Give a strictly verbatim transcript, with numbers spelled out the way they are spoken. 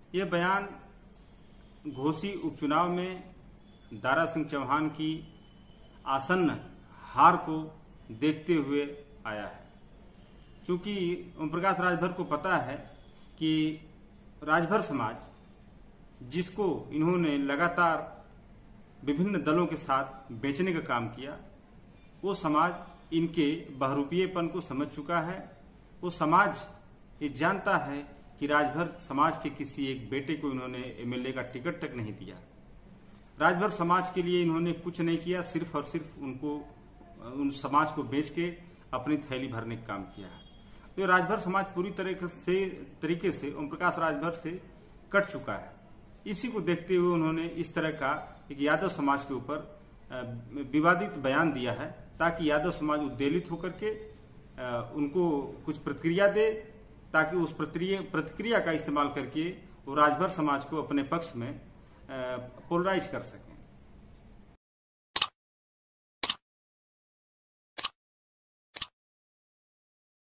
ये बयान घोसी उपचुनाव में दारा सिंह चौहान की आसन्न हार को देखते हुए आया है। चूंकि ओम प्रकाश राजभर को पता है कि राजभर समाज जिसको इन्होंने लगातार विभिन्न दलों के साथ बेचने का काम किया, वो समाज इनके बहरूपीयेपन को समझ चुका है। वो समाज ये जानता है कि राजभर समाज के किसी एक बेटे को इन्होंने एमएलए का टिकट तक नहीं दिया। राजभर समाज के लिए इन्होंने कुछ नहीं किया, सिर्फ और सिर्फ उनको उन समाज को बेच के अपनी थैली भरने का काम किया है। तो राजभर समाज पूरी तरह से तरीके से ओम प्रकाश राजभर से कट चुका है। इसी को देखते हुए उन्होंने इस तरह का एक यादव समाज के ऊपर विवादित बयान दिया है, ताकि यादव समाज उद्वेलित होकर के उनको कुछ प्रतिक्रिया दे, ताकि उस प्रतिक्रिया का इस्तेमाल करके वो राजभर समाज को अपने पक्ष में पोलराइज कर सके।